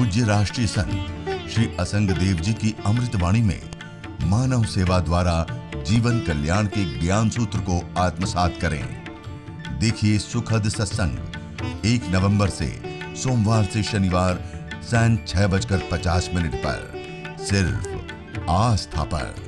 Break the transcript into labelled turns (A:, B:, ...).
A: पूज्य राष्ट्रीय संत श्री असंग देव जी की अमृतवाणी में मानव सेवा द्वारा जीवन कल्याण के ज्ञान सूत्र को आत्मसात करें। देखिए सुखद सत्संग 1 नवंबर से सोमवार से शनिवार सांझ 6:50 पर सिर्फ आस्था पर।